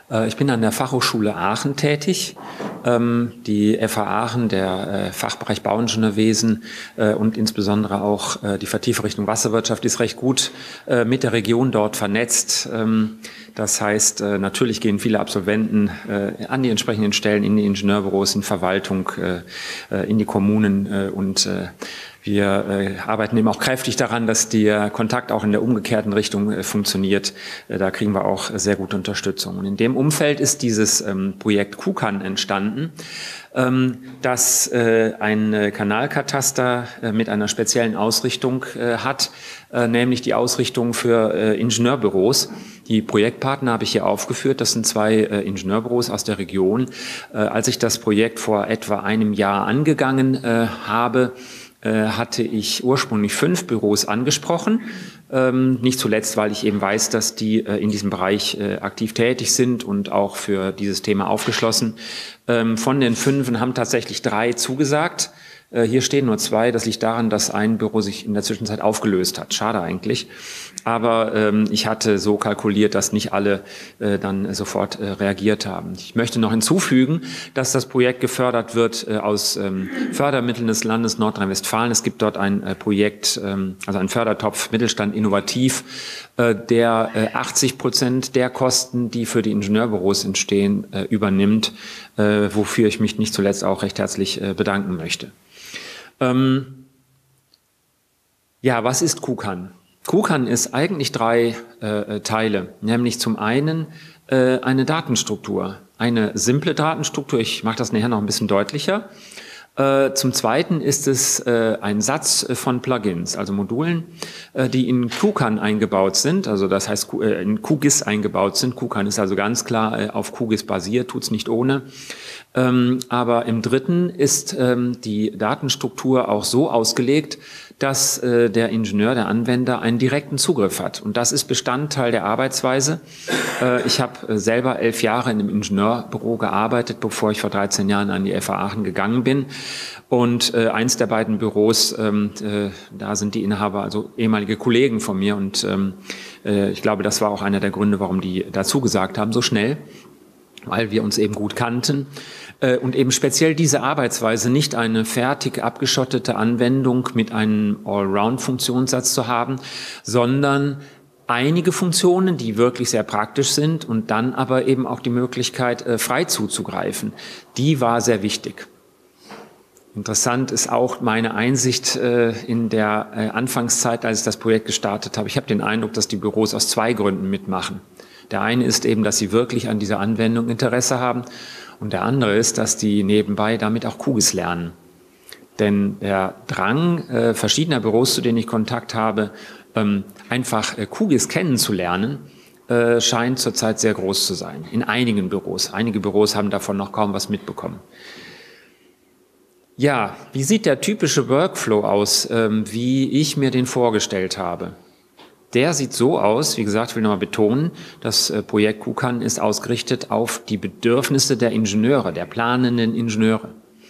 Ich bin an der Fachhochschule Aachen tätig. Die FH Aachen, der Fachbereich Bauingenieurwesen und insbesondere auch die vertiefte Richtung Wasserwirtschaft ist recht gut mit der Region dort vernetzt. Das heißt, natürlich gehen viele Absolventen an die entsprechenden Stellen in die Ingenieurbüros, in Verwaltung, in die Kommunen und wir arbeiten eben auch kräftig daran, dass der Kontakt auch in der umgekehrten Richtung funktioniert. Da kriegen wir auch sehr gute Unterstützung. Und in dem Umfeld ist dieses Projekt KUKAN entstanden, das ein Kanalkataster mit einer speziellen Ausrichtung hat, nämlich die Ausrichtung für Ingenieurbüros. Die Projektpartner habe ich hier aufgeführt. Das sind zwei Ingenieurbüros aus der Region. Als ich das Projekt vor etwa einem Jahr angegangen habe, hatte ich ursprünglich 5 Büros angesprochen. Nicht zuletzt, weil ich eben weiß, dass die in diesem Bereich aktiv tätig sind und auch für dieses Thema aufgeschlossen. Von den 5 haben tatsächlich 3 zugesagt. Hier stehen nur 2. Das liegt daran, dass ein Büro sich in der Zwischenzeit aufgelöst hat. Schade eigentlich. Aber ich hatte so kalkuliert, dass nicht alle dann sofort reagiert haben. Ich möchte noch hinzufügen, dass das Projekt gefördert wird aus Fördermitteln des Landes Nordrhein-Westfalen. Es gibt dort ein Projekt, also einen Fördertopf Mittelstand innovativ, der 80% der Kosten, die für die Ingenieurbüros entstehen, übernimmt, wofür ich mich nicht zuletzt auch recht herzlich bedanken möchte. Ja, was ist KUKAN? KUKAN ist eigentlich 3 Teile, nämlich zum einen eine Datenstruktur, eine simple Datenstruktur, ich mache das nachher noch ein bisschen deutlicher. Zum Zweiten ist es ein Satz von Plugins, also Modulen, die in KUKAN eingebaut sind, also das heißt in QGIS eingebaut sind. KUKAN ist also ganz klar auf QGIS basiert, tut's nicht ohne. Aber im Dritten ist die Datenstruktur auch so ausgelegt, dass der Ingenieur, der Anwender einen direkten Zugriff hat. Und das ist Bestandteil der Arbeitsweise. Ich habe selber 11 Jahre in einem Ingenieurbüro gearbeitet, bevor ich vor 13 Jahren an die FH Aachen gegangen bin. Und eins der beiden Büros, da sind die Inhaber, also ehemalige Kollegen von mir. Und ich glaube, das war auch einer der Gründe, warum die dazu gesagt haben, so schnell, weil wir uns eben gut kannten. Und eben speziell diese Arbeitsweise, nicht eine fertig abgeschottete Anwendung mit einem Allround-Funktionssatz zu haben, sondern einige Funktionen, die wirklich sehr praktisch sind und dann aber eben auch die Möglichkeit, frei zuzugreifen, die war sehr wichtig. Interessant ist auch meine Einsicht in der Anfangszeit, als ich das Projekt gestartet habe. Ich habe den Eindruck, dass die Büros aus 2 Gründen mitmachen. Der eine ist eben, dass sie wirklich an dieser Anwendung Interesse haben. Und der andere ist, dass die nebenbei damit auch QGIS lernen. Denn der Drang verschiedener Büros, zu denen ich Kontakt habe, einfach QGIS kennenzulernen, scheint zurzeit sehr groß zu sein. In einigen Büros. Einige Büros haben davon noch kaum was mitbekommen. Ja, wie sieht der typische Workflow aus, wie ich mir den vorgestellt habe? Der sieht so aus, wie gesagt, ich will nochmal betonen, das Projekt KUKAN ist ausgerichtet auf die Bedürfnisse der Ingenieure, der planenden Ingenieure.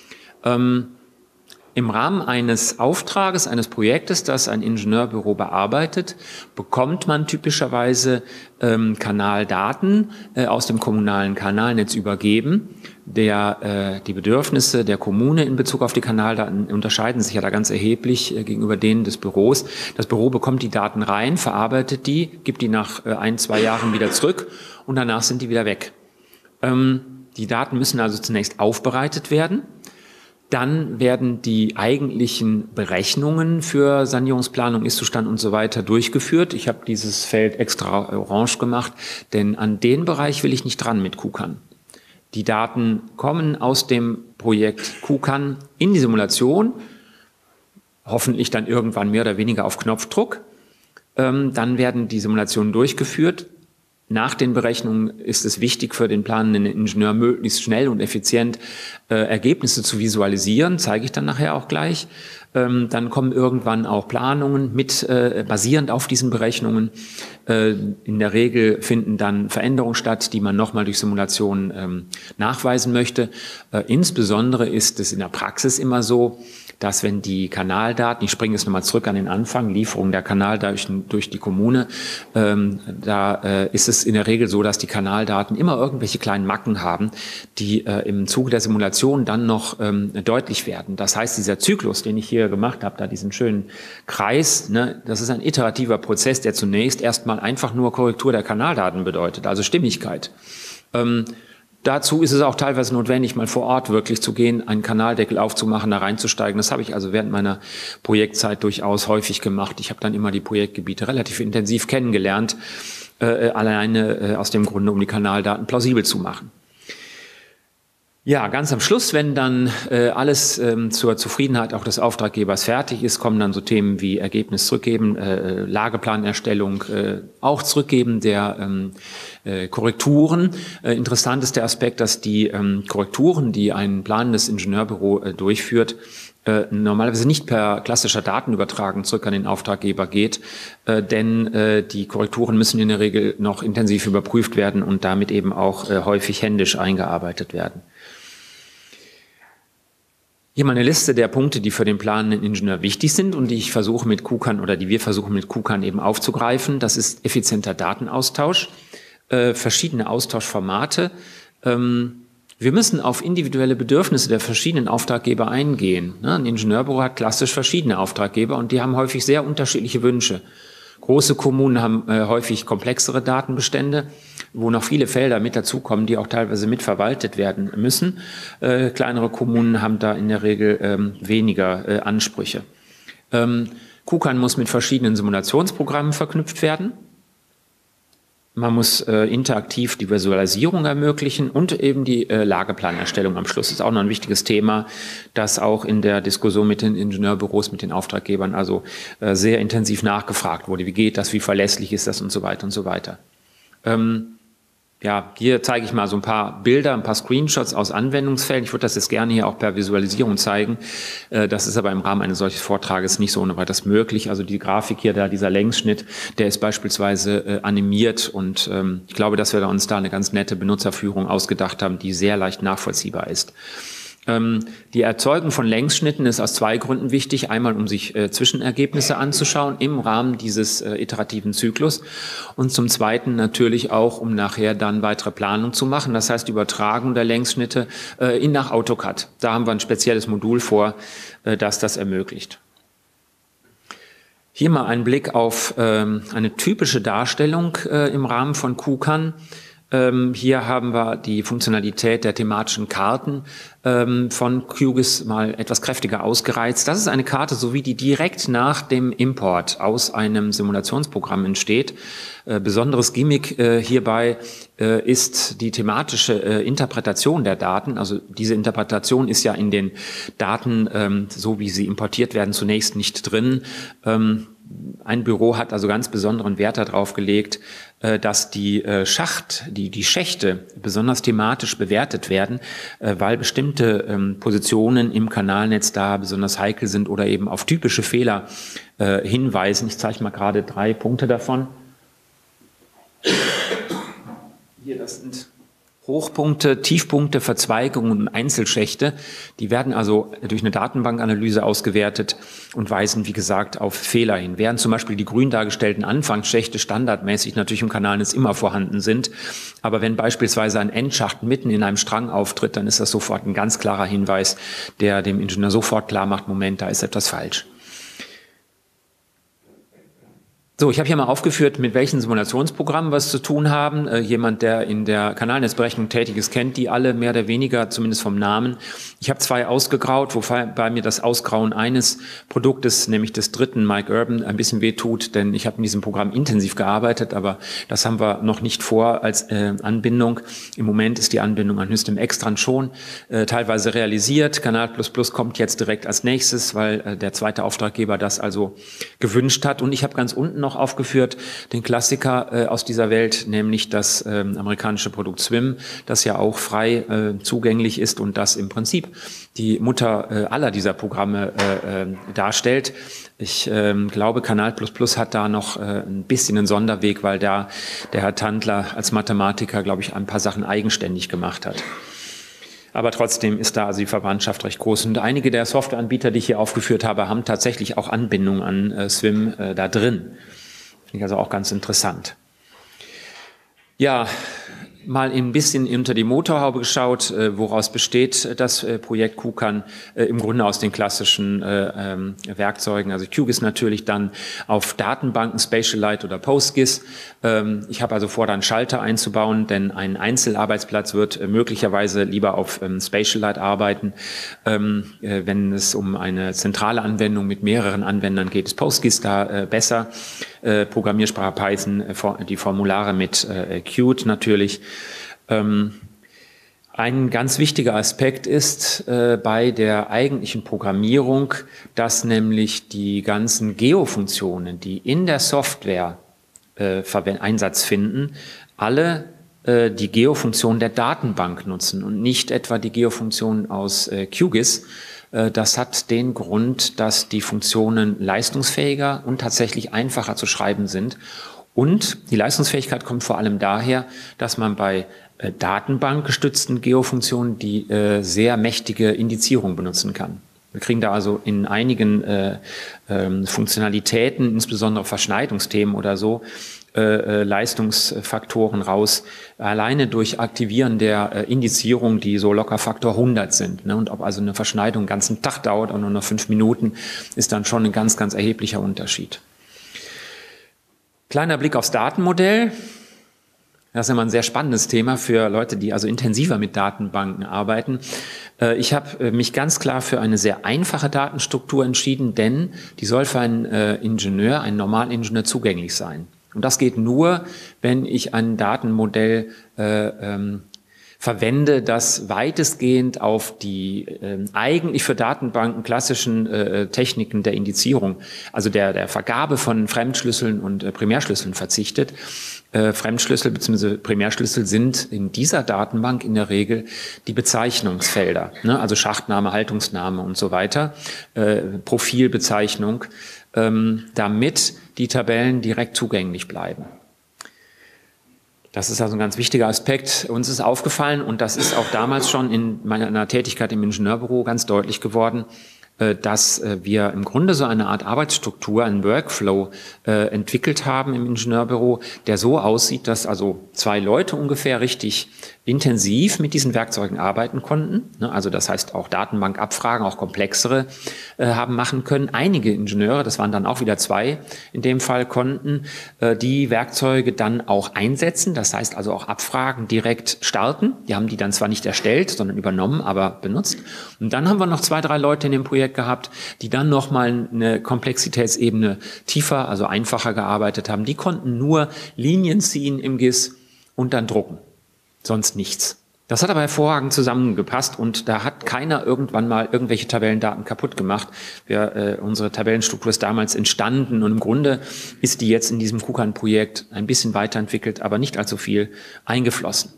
Im Rahmen eines Auftrages, eines Projektes, das ein Ingenieurbüro bearbeitet, bekommt man typischerweise Kanaldaten aus dem kommunalen Kanalnetz übergeben. Die Bedürfnisse der Kommune in Bezug auf die Kanaldaten unterscheiden sich ja da ganz erheblich gegenüber denen des Büros. Das Büro bekommt die Daten rein, verarbeitet die, gibt die nach 1, 2 Jahren wieder zurück und danach sind die wieder weg. Die Daten müssen also zunächst aufbereitet werden. Dann werden die eigentlichen Berechnungen für Sanierungsplanung, Ist-Zustand und so weiter durchgeführt. Ich habe dieses Feld extra orange gemacht, denn an den Bereich will ich nicht dran mit KUKAN. Die Daten kommen aus dem Projekt KUKAN in die Simulation, hoffentlich dann irgendwann mehr oder weniger auf Knopfdruck. Dann werden die Simulationen durchgeführt. Nach den Berechnungen ist es wichtig für den planenden Ingenieur, möglichst schnell und effizient Ergebnisse zu visualisieren, zeige ich dann nachher auch gleich. Dann kommen irgendwann auch Planungen mit, basierend auf diesen Berechnungen. In der Regel finden dann Veränderungen statt, die man nochmal durch Simulationen nachweisen möchte. Insbesondere ist es in der Praxis immer so, dass wenn die Kanaldaten, ich springe jetzt nochmal zurück an den Anfang, Lieferung der Kanaldaten durch die Kommune, da ist es in der Regel so, dass die Kanaldaten immer irgendwelche kleinen Macken haben, die im Zuge der Simulation dann noch deutlich werden. Das heißt, dieser Zyklus, den ich hier gemacht habe, da diesen schönen Kreis, ne, das ist ein iterativer Prozess, der zunächst erstmal einfach nur Korrektur der Kanaldaten bedeutet, also Stimmigkeit. Dazu ist es auch teilweise notwendig, mal vor Ort wirklich zu gehen, einen Kanaldeckel aufzumachen, da reinzusteigen. Das habe ich also während meiner Projektzeit durchaus häufig gemacht. Ich habe dann immer die Projektgebiete relativ intensiv kennengelernt, alleine aus dem Grunde, um die Kanaldaten plausibel zu machen. Ja, ganz am Schluss, wenn dann alles zur Zufriedenheit auch des Auftraggebers fertig ist, kommen dann so Themen wie Ergebnis zurückgeben, Lageplanerstellung, auch zurückgeben der Korrekturen. Interessant ist der Aspekt, dass die Korrekturen, die ein planendes Ingenieurbüro durchführt, normalerweise nicht per klassischer Datenübertragung zurück an den Auftraggeber geht, denn die Korrekturen müssen in der Regel noch intensiv überprüft werden und damit eben auch häufig händisch eingearbeitet werden. Hier mal eine Liste der Punkte, die für den planenden Ingenieur wichtig sind und die ich versuche mit KUKAN oder die wir versuchen mit KUKAN eben aufzugreifen. Das ist effizienter Datenaustausch, verschiedene Austauschformate. Wir müssen auf individuelle Bedürfnisse der verschiedenen Auftraggeber eingehen. Ein Ingenieurbüro hat klassisch verschiedene Auftraggeber und die haben häufig sehr unterschiedliche Wünsche. Große Kommunen haben häufig komplexere Datenbestände, wo noch viele Felder mit dazukommen, die auch teilweise mitverwaltet werden müssen. Kleinere Kommunen haben da in der Regel weniger Ansprüche. KUKAN muss mit verschiedenen Simulationsprogrammen verknüpft werden. Man muss interaktiv die Visualisierung ermöglichen und eben die Lageplanerstellung am Schluss. Das ist auch noch ein wichtiges Thema, das auch in der Diskussion mit den Ingenieurbüros, mit den Auftraggebern also sehr intensiv nachgefragt wurde. Wie geht das, wie verlässlich ist das und so weiter und so weiter. Ja, hier zeige ich mal so ein paar Bilder, ein paar Screenshots aus Anwendungsfällen. Ich würde das jetzt gerne hier auch per Visualisierung zeigen. Das ist aber im Rahmen eines solchen Vortrages nicht so ohne weiteres möglich. Also die Grafik hier, dieser Längsschnitt, der ist beispielsweise animiert und ich glaube, dass wir uns da eine ganz nette Benutzerführung ausgedacht haben, die sehr leicht nachvollziehbar ist. Die Erzeugung von Längsschnitten ist aus zwei Gründen wichtig. Einmal, um sich Zwischenergebnisse anzuschauen im Rahmen dieses iterativen Zyklus und zum Zweiten natürlich auch, um nachher dann weitere Planung zu machen. Das heißt, Übertragung der Längsschnitte nach AutoCAD. Da haben wir ein spezielles Modul vor, das das ermöglicht. Hier mal ein Blick auf eine typische Darstellung im Rahmen von KUKAN. Hier haben wir die Funktionalität der thematischen Karten von QGIS mal etwas kräftiger ausgereizt. Das ist eine Karte, so wie die direkt nach dem Import aus einem Simulationsprogramm entsteht. Besonderes Gimmick hierbei ist die thematische Interpretation der Daten. Also diese Interpretation ist ja in den Daten, so wie sie importiert werden, zunächst nicht drin. Ein Büro hat also ganz besonderen Wert darauf gelegt, dass die Schächte besonders thematisch bewertet werden, weil bestimmte Positionen im Kanalnetz da besonders heikel sind oder eben auf typische Fehler hinweisen. Ich zeige mal gerade 3 Punkte davon. Hier, das sind Hochpunkte, Tiefpunkte, Verzweigungen und Einzelschächte, die werden also durch eine Datenbankanalyse ausgewertet und weisen, wie gesagt, auf Fehler hin. Während zum Beispiel die grün dargestellten Anfangsschächte standardmäßig natürlich im Kanalnetz immer vorhanden sind, aber wenn beispielsweise ein Endschacht mitten in einem Strang auftritt, dann ist das sofort ein ganz klarer Hinweis, der dem Ingenieur sofort klar macht, Moment, da ist etwas falsch. So, ich habe hier mal aufgeführt, mit welchen Simulationsprogrammen wir es zu tun haben. Jemand, der in der Kanalnetzberechnung tätig ist, kennt die alle mehr oder weniger, zumindest vom Namen. Ich habe 2 ausgegraut, wobei mir das Ausgrauen eines Produktes, nämlich des dritten Mike Urban, ein bisschen wehtut, denn ich habe in diesem Programm intensiv gearbeitet, aber das haben wir noch nicht vor als Anbindung. Im Moment ist die Anbindung an Hystem Extran schon teilweise realisiert. Kanal++ kommt jetzt direkt als nächstes, weil der zweite Auftraggeber das also gewünscht hat. Und ich habe ganz unten noch aufgeführt, den Klassiker aus dieser Welt, nämlich das amerikanische Produkt Swim, das ja auch frei zugänglich ist und das im Prinzip die Mutter aller dieser Programme darstellt. Ich glaube, Kanal++ hat da noch ein bisschen einen Sonderweg, weil da der Herr Tandler als Mathematiker, glaube ich, ein paar Sachen eigenständig gemacht hat. Aber trotzdem ist da also die Verwandtschaft recht groß. Und einige der Softwareanbieter, die ich hier aufgeführt habe, haben tatsächlich auch Anbindung an Swim da drin. Finde ich also auch ganz interessant. Ja, mal ein bisschen unter die Motorhaube geschaut, woraus besteht das Projekt QCAN, im Grunde aus den klassischen Werkzeugen, also QGIS natürlich, dann auf Datenbanken, Spatialite oder PostGIS. Ich habe also vor, dann Schalter einzubauen, denn ein Einzelarbeitsplatz wird möglicherweise lieber auf Spatialite arbeiten. Wenn es um eine zentrale Anwendung mit mehreren Anwendern geht, ist PostGIS da besser. Programmiersprache Python, die Formulare mit Qt natürlich. Ein ganz wichtiger Aspekt ist bei der eigentlichen Programmierung, dass nämlich die ganzen Geofunktionen, die in der Software Einsatz finden, alle die Geofunktion der Datenbank nutzen und nicht etwa die Geofunktion aus QGIS. Das hat den Grund, dass die Funktionen leistungsfähiger und tatsächlich einfacher zu schreiben sind. Und die Leistungsfähigkeit kommt vor allem daher, dass man bei datenbankgestützten Geofunktionen die sehr mächtige Indizierung benutzen kann. Wir kriegen da also in einigen Funktionalitäten, insbesondere Verschneidungsthemen oder so, Leistungsfaktoren raus, alleine durch Aktivieren der Indizierung, die so locker Faktor 100 sind. Ne? Und ob also eine Verschneidung einen ganzen Tag dauert oder nur noch 5 Minuten, ist dann schon ein ganz, ganz erheblicher Unterschied. Kleiner Blick aufs Datenmodell. Das ist immer ein sehr spannendes Thema für Leute, die also intensiver mit Datenbanken arbeiten. Ich habe mich ganz klar für eine sehr einfache Datenstruktur entschieden, denn die soll für einen Ingenieur, einen normalen Ingenieur zugänglich sein. Und das geht nur, wenn ich ein Datenmodell verwende, das weitestgehend auf die eigentlich für Datenbanken klassischen Techniken der Indizierung, also der Vergabe von Fremdschlüsseln und Primärschlüsseln verzichtet. Fremdschlüssel bzw. Primärschlüssel sind in dieser Datenbank in der Regel die Bezeichnungsfelder, ne? Also Schachtname, Haltungsname und so weiter, Profilbezeichnung, damit die Tabellen direkt zugänglich bleiben. Das ist also ein ganz wichtiger Aspekt. Uns ist aufgefallen, und das ist auch damals schon in meiner Tätigkeit im Ingenieurbüro ganz deutlich geworden, dass wir im Grunde so eine Art Arbeitsstruktur, einen Workflow entwickelt haben im Ingenieurbüro, der so aussieht, dass also 2 Leute ungefähr richtig intensiv mit diesen Werkzeugen arbeiten konnten. Also das heißt auch Datenbankabfragen, auch komplexere haben machen können. Einige Ingenieure, das waren dann auch wieder 2 in dem Fall, konnten die Werkzeuge dann auch einsetzen. Das heißt also auch Abfragen direkt starten. Die haben die dann zwar nicht erstellt, sondern übernommen, aber benutzt. Und dann haben wir noch 2, 3 Leute in dem Projekt gehabt, die dann nochmal eine Komplexitätsebene tiefer, also einfacher gearbeitet haben. Die konnten nur Linien ziehen im GIS und dann drucken. Sonst nichts. Das hat aber hervorragend zusammengepasst und da hat keiner irgendwann mal irgendwelche Tabellendaten kaputt gemacht. Unsere Tabellenstruktur ist damals entstanden und im Grunde ist die jetzt in diesem QCAN-Projekt ein bisschen weiterentwickelt, aber nicht allzu viel eingeflossen.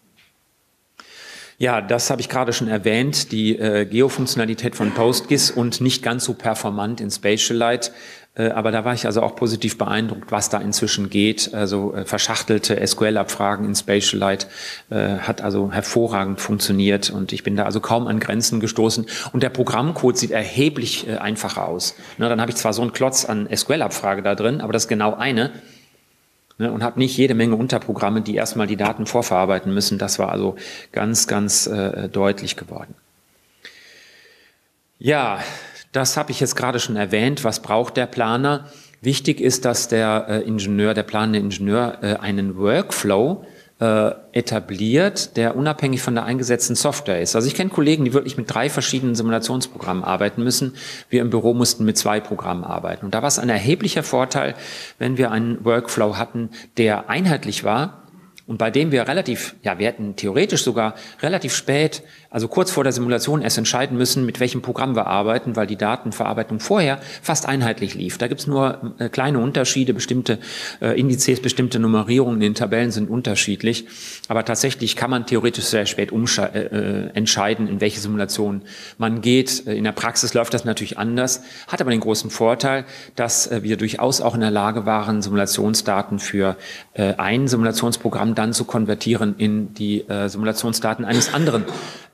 Ja, das habe ich gerade schon erwähnt, die Geofunktionalität von PostGIS und nicht ganz so performant in Spatialite. Aber da war ich also auch positiv beeindruckt, was da inzwischen geht. Also verschachtelte SQL-Abfragen in Spatialite hat also hervorragend funktioniert und ich bin da also kaum an Grenzen gestoßen. Und der Programmcode sieht erheblich einfacher aus. Na, dann habe ich zwar so einen Klotz an SQL-Abfrage da drin, aber das ist genau eine. Und habe nicht jede Menge Unterprogramme, die erstmal die Daten vorverarbeiten müssen. Das war also ganz, ganz deutlich geworden. Ja, das habe ich jetzt gerade schon erwähnt. Was braucht der Planer? Wichtig ist, dass der planende Ingenieur einen Workflow etabliert, der unabhängig von der eingesetzten Software ist. Also ich kenne Kollegen, die wirklich mit 3 verschiedenen Simulationsprogrammen arbeiten müssen. Wir im Büro mussten mit 2 Programmen arbeiten. Und da war es ein erheblicher Vorteil, wenn wir einen Workflow hatten, der einheitlich war und bei dem wir wir hätten theoretisch sogar relativ spät, also kurz vor der Simulation erst entscheiden müssen, mit welchem Programm wir arbeiten, weil die Datenverarbeitung vorher fast einheitlich lief. Da gibt's nur kleine Unterschiede, bestimmte Indizes, bestimmte Nummerierungen in den Tabellen sind unterschiedlich. Aber tatsächlich kann man theoretisch sehr spät entscheiden, in welche Simulation man geht. In der Praxis läuft das natürlich anders, hat aber den großen Vorteil, dass wir durchaus auch in der Lage waren, Simulationsdaten für ein Simulationsprogramm dann zu konvertieren in die Simulationsdaten eines anderen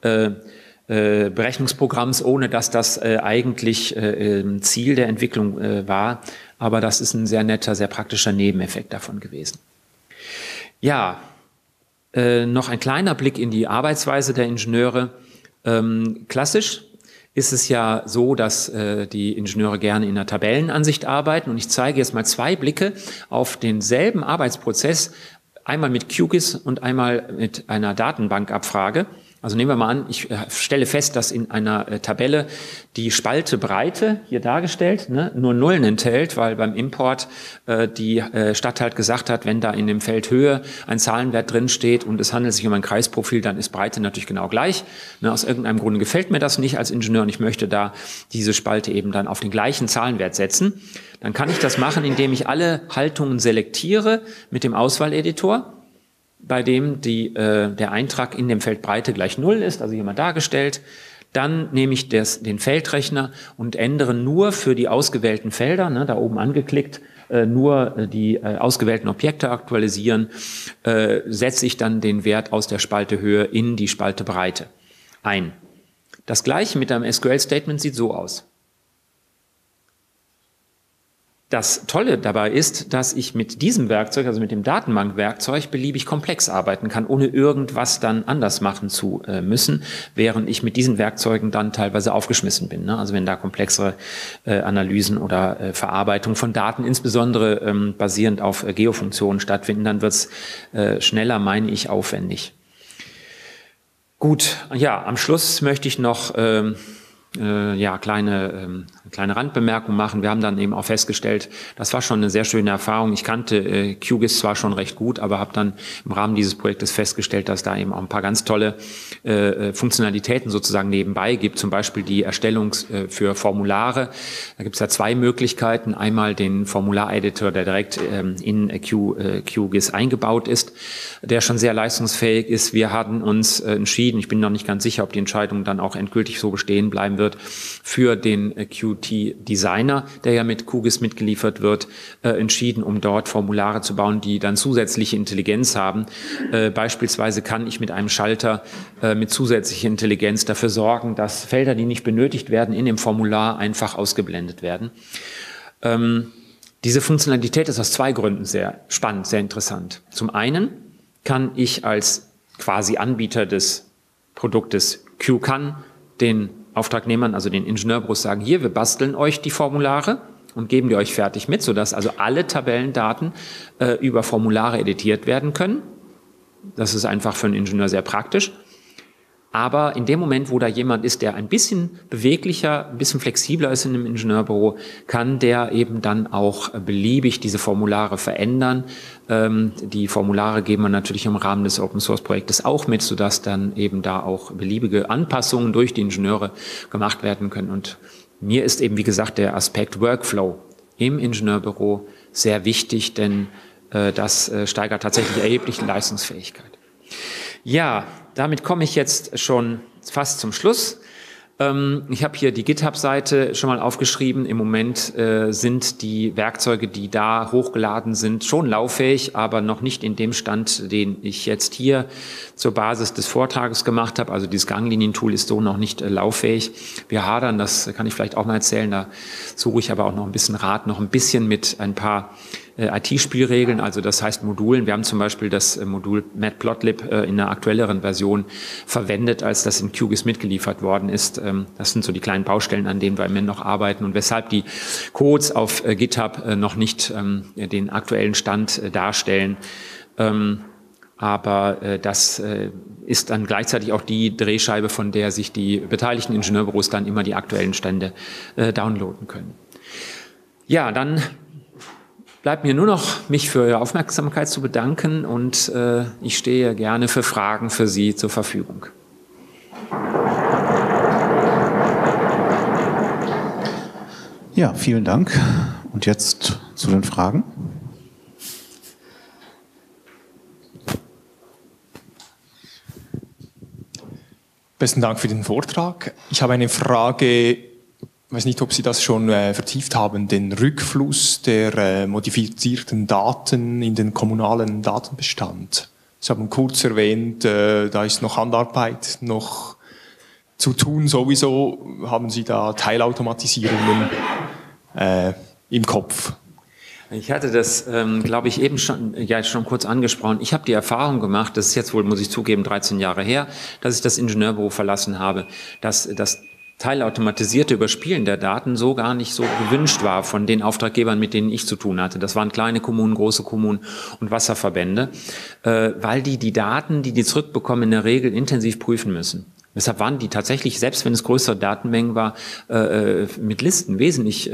Berechnungsprogramms, ohne dass das eigentlich Ziel der Entwicklung war. Aber das ist ein sehr netter, sehr praktischer Nebeneffekt davon gewesen. Ja, noch ein kleiner Blick in die Arbeitsweise der Ingenieure. Klassisch ist es ja so, dass die Ingenieure gerne in einer Tabellenansicht arbeiten. Und ich zeige jetzt mal 2 Blicke auf denselben Arbeitsprozess, einmal mit QGIS und einmal mit einer Datenbankabfrage. Also nehmen wir mal an, ich stelle fest, dass in einer Tabelle die Spalte Breite, hier dargestellt, nur Nullen enthält, weil beim Import die Stadt halt gesagt hat, wenn da in dem Feld Höhe ein Zahlenwert drin steht und es handelt sich um ein Kreisprofil, dann ist Breite natürlich genau gleich. Aus irgendeinem Grunde gefällt mir das nicht als Ingenieur und ich möchte da diese Spalte eben dann auf den gleichen Zahlenwert setzen. Dann kann ich das machen, indem ich alle Haltungen selektiere mit dem Auswahleditor, bei dem der Eintrag in dem Feld Breite gleich 0 ist, also hier mal dargestellt. Dann nehme ich den Feldrechner und ändere nur für die ausgewählten Felder, da oben angeklickt, nur die ausgewählten Objekte aktualisieren, setze ich dann den Wert aus der Spalte Höhe in die Spalte Breite ein. Das gleiche mit einem SQL-Statement sieht so aus. Das Tolle dabei ist, dass ich mit diesem Werkzeug, also mit dem Datenbankwerkzeug, beliebig komplex arbeiten kann, ohne irgendwas dann anders machen zu müssen, während ich mit diesen Werkzeugen dann teilweise aufgeschmissen bin. Also wenn da komplexere Analysen oder Verarbeitung von Daten, insbesondere basierend auf Geofunktionen stattfinden, dann wird es schneller, meine ich, aufwendig. Gut, ja, am Schluss möchte ich noch kleine Randbemerkung machen. Wir haben dann eben auch festgestellt, das war schon eine sehr schöne Erfahrung. Ich kannte QGIS zwar schon recht gut, aber habe dann im Rahmen dieses Projektes festgestellt, dass da eben auch ein paar ganz tolle Funktionalitäten sozusagen nebenbei gibt. Zum Beispiel die Erstellung für Formulare. Da gibt es ja 2 Möglichkeiten. Einmal den Formulareditor, der direkt in QGIS eingebaut ist, der schon sehr leistungsfähig ist. Wir hatten uns entschieden, ich bin noch nicht ganz sicher, ob die Entscheidung dann auch endgültig so bestehen bleiben wird, für den Qt Designer, der ja mit QGIS mitgeliefert wird, entschieden, um dort Formulare zu bauen, die dann zusätzliche Intelligenz haben. Beispielsweise kann ich mit einem Schalter mit zusätzlicher Intelligenz dafür sorgen, dass Felder, die nicht benötigt werden, in dem Formular einfach ausgeblendet werden. Diese Funktionalität ist aus 2 Gründen sehr spannend, sehr interessant. Zum einen kann ich als quasi Anbieter des Produktes QCAN den Auftragnehmern, also den Ingenieurbüros sagen, hier, wir basteln euch die Formulare und geben die euch fertig mit, sodass also alle Tabellendaten über Formulare editiert werden können. Das ist einfach für einen Ingenieur sehr praktisch. Aber in dem Moment, wo da jemand ist, der ein bisschen beweglicher, ein bisschen flexibler ist in einem Ingenieurbüro, kann der eben dann auch beliebig diese Formulare verändern. Die Formulare geben wir natürlich im Rahmen des Open-Source-Projektes auch mit, sodass dann eben da auch beliebige Anpassungen durch die Ingenieure gemacht werden können. Und mir ist eben, wie gesagt, der Aspekt Workflow im Ingenieurbüro sehr wichtig, denn das steigert tatsächlich erheblich die Leistungsfähigkeit. Ja, damit komme ich jetzt schon fast zum Schluss. Ich habe hier die GitHub-Seite schon mal aufgeschrieben. Im Moment sind die Werkzeuge, die da hochgeladen sind, schon lauffähig, aber noch nicht in dem Stand, den ich jetzt hier zur Basis des Vortrages gemacht habe. Also dieses Ganglinien-Tool ist so noch nicht lauffähig. Wir hadern, das kann ich vielleicht auch mal erzählen, da suche ich aber auch noch ein bisschen Rat, noch ein bisschen mit ein paar IT-Spielregeln, also das heißt Modulen. Wir haben zum Beispiel das Modul Matplotlib in einer aktuelleren Version verwendet, als das in QGIS mitgeliefert worden ist. Das sind so die kleinen Baustellen, an denen wir im Moment noch arbeiten und weshalb die Codes auf GitHub noch nicht den aktuellen Stand darstellen. Aber das ist dann gleichzeitig auch die Drehscheibe, von der sich die beteiligten Ingenieurbüros dann immer die aktuellen Stände downloaden können. Ja, dann bleibt mir nur noch, mich für Ihre Aufmerksamkeit zu bedanken und ich stehe gerne für Fragen für Sie zur Verfügung. Ja, vielen Dank. Und jetzt zu den Fragen. Besten Dank für den Vortrag. Ich habe eine Frage. Ich weiß nicht, ob Sie das schon vertieft haben, den Rückfluss der modifizierten Daten in den kommunalen Datenbestand. Sie haben kurz erwähnt, da ist noch Handarbeit, noch zu tun sowieso? Haben Sie da Teilautomatisierungen im Kopf? Ich hatte das, glaube ich, eben schon kurz angesprochen. Ich habe die Erfahrung gemacht, das ist jetzt wohl, muss ich zugeben, 13 Jahre her, dass ich das Ingenieurbüro verlassen habe, dass das teilautomatisierte Überspielen der Daten so gar nicht so gewünscht war von den Auftraggebern, mit denen ich zu tun hatte. Das waren kleine Kommunen, große Kommunen und Wasserverbände, weil die Daten, die zurückbekommen, in der Regel intensiv prüfen müssen. Deshalb waren die tatsächlich, selbst wenn es größere Datenmengen war, mit Listen wesentlich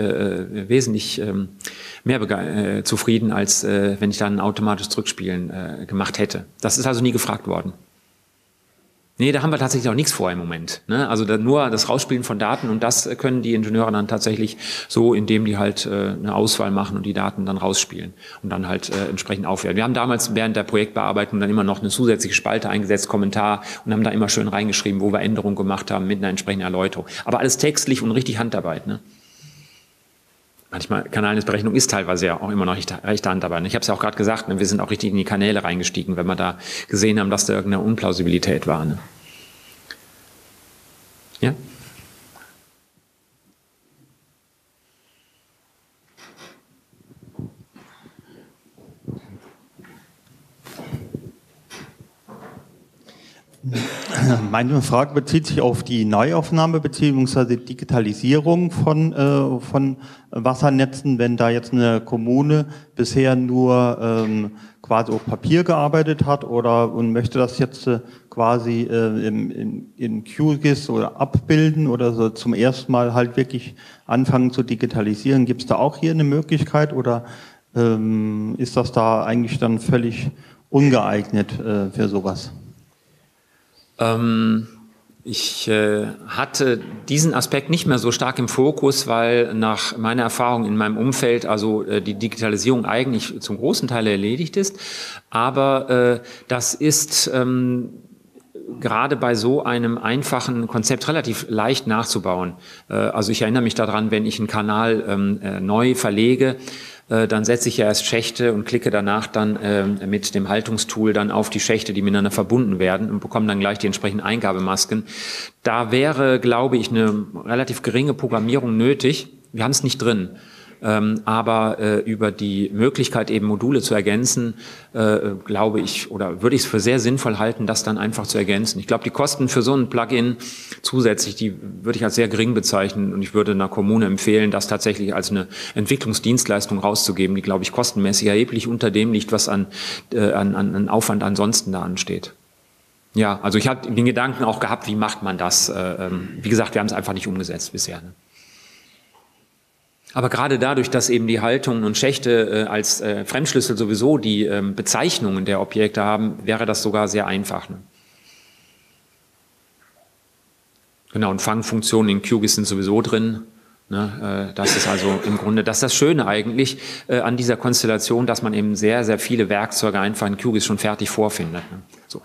mehr zufrieden, als wenn ich dann automatisch Zurückspielen gemacht hätte. Das ist also nie gefragt worden. Nee, da haben wir tatsächlich auch nichts vor im Moment. Ne? Also nur das Rausspielen von Daten, und das können die Ingenieure dann tatsächlich so, indem die halt eine Auswahl machen und die Daten dann rausspielen und dann halt entsprechend aufwerten. Wir haben damals während der Projektbearbeitung dann immer noch eine zusätzliche Spalte eingesetzt, Kommentar, und haben da immer schön reingeschrieben, wo wir Änderungen gemacht haben mit einer entsprechenden Erläuterung. Aber alles textlich und richtig Handarbeit. Ne? Manchmal, Kanalnetzberechnung ist teilweise ja auch immer noch rechte Handarbeit. Ich habe es ja auch gerade gesagt, ne, wir sind auch richtig in die Kanäle reingestiegen, wenn wir da gesehen haben, dass da irgendeine Unplausibilität war. Ne? Ja? Meine Frage bezieht sich auf die Neuaufnahme bzw. Digitalisierung von Wassernetzen. Wenn da jetzt eine Kommune bisher nur quasi auf Papier gearbeitet hat und möchte das jetzt quasi in QGIS oder abbilden oder so zum ersten Mal halt wirklich anfangen zu digitalisieren, gibt es da auch hier eine Möglichkeit oder ist das da eigentlich dann völlig ungeeignet für sowas? Ich hatte diesen Aspekt nicht mehr so stark im Fokus, weil nach meiner Erfahrung in meinem Umfeld also die Digitalisierung eigentlich zum großen Teil erledigt ist. Aber das ist gerade bei so einem einfachen Konzept relativ leicht nachzubauen. Also ich erinnere mich daran, wenn ich einen Kanal neu verlege, dann setze ich ja erst Schächte und klicke danach dann mit dem Haltungstool dann auf die Schächte, die miteinander verbunden werden, und bekomme dann gleich die entsprechenden Eingabemasken. Da wäre, glaube ich, eine relativ geringe Programmierung nötig. Wir haben es nicht drin. Aber über die Möglichkeit, eben Module zu ergänzen, glaube ich, oder würde ich es für sehr sinnvoll halten, das dann einfach zu ergänzen. Ich glaube, die Kosten für so ein Plugin zusätzlich, die würde ich als sehr gering bezeichnen, und ich würde einer Kommune empfehlen, das tatsächlich als eine Entwicklungsdienstleistung rauszugeben, die, glaube ich, kostenmäßig erheblich unter dem liegt, was an Aufwand ansonsten da ansteht. Ja, also ich habe den Gedanken auch gehabt, wie macht man das? Wie gesagt, wir haben es einfach nicht umgesetzt bisher. Ne? Aber gerade dadurch, dass eben die Haltungen und Schächte als Fremdschlüssel sowieso die Bezeichnungen der Objekte haben, wäre das sogar sehr einfach. Ne? Genau, und Fangfunktionen in QGIS sind sowieso drin. Ne? Das ist also im Grunde, das ist das Schöne eigentlich an dieser Konstellation, dass man eben sehr, sehr viele Werkzeuge einfach in QGIS schon fertig vorfindet. Ne? So.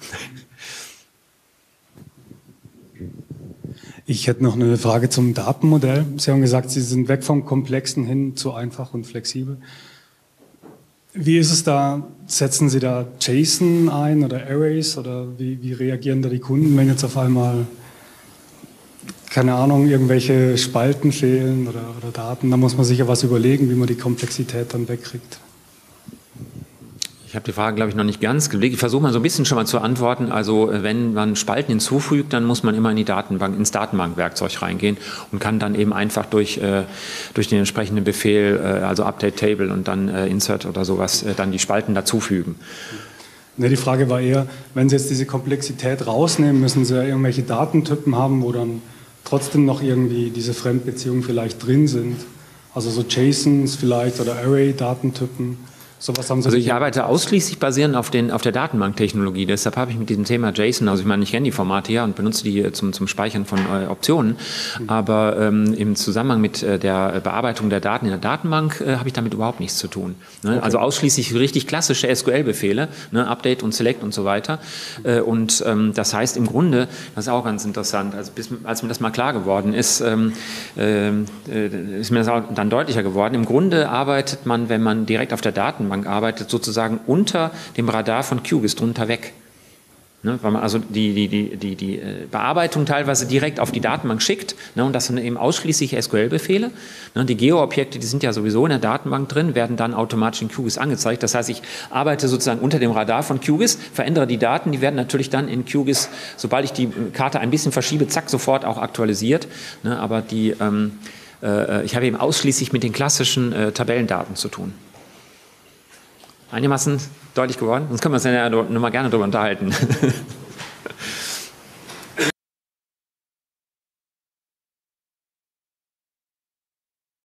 Ich hätte noch eine Frage zum Datenmodell. Sie haben gesagt, Sie sind weg vom Komplexen hin zu einfach und flexibel. Wie ist es da? Setzen Sie da JSON ein oder Arrays oder wie reagieren da die Kunden, wenn jetzt auf einmal, keine Ahnung, irgendwelche Spalten fehlen oder Daten? Da muss man sich ja was überlegen, wie man die Komplexität dann wegkriegt. Ich habe die Frage, glaube ich, noch nicht ganz gelegt. Ich versuche mal so ein bisschen schon mal zu antworten. Also wenn man Spalten hinzufügt, dann muss man immer in die Datenbank, ins Datenbankwerkzeug reingehen und kann dann eben einfach durch den entsprechenden Befehl, also Update Table und dann Insert oder sowas, dann die Spalten dazufügen. Ne, die Frage war eher, wenn Sie jetzt diese Komplexität rausnehmen, müssen Sie ja irgendwelche Datentypen haben, wo dann trotzdem noch irgendwie diese Fremdbeziehungen vielleicht drin sind. Also so JSONs vielleicht oder Array-Datentypen. Sowas haben Sie. Also ich arbeite ausschließlich basierend auf der Datenbanktechnologie. Deshalb habe ich mit diesem Thema JSON, also ich meine, ich kenne die Formate ja und benutze die zum Speichern von Optionen, aber im Zusammenhang mit der Bearbeitung der Daten in der Datenbank habe ich damit überhaupt nichts zu tun. Ne? Okay. Also ausschließlich richtig klassische SQL-Befehle, ne? Update und Select und so weiter. Und das heißt im Grunde, das ist auch ganz interessant, also als mir das mal klar geworden ist, ist mir das auch dann deutlicher geworden. Im Grunde arbeitet man, wenn man direkt auf der Datenbank arbeitet, sozusagen unter dem Radar von QGIS drunter weg. Ne, weil man also die Bearbeitung teilweise direkt auf die Datenbank schickt, ne, und das sind eben ausschließlich SQL-Befehle. Ne, die Geo-Objekte, die sind ja sowieso in der Datenbank drin, werden dann automatisch in QGIS angezeigt. Das heißt, ich arbeite sozusagen unter dem Radar von QGIS, verändere die Daten, die werden natürlich dann in QGIS, sobald ich die Karte ein bisschen verschiebe, zack, sofort auch aktualisiert. Ne, aber ich habe eben ausschließlich mit den klassischen Tabellendaten zu tun. Einigermaßen deutlich geworden? Sonst können wir uns ja noch mal gerne darüber unterhalten.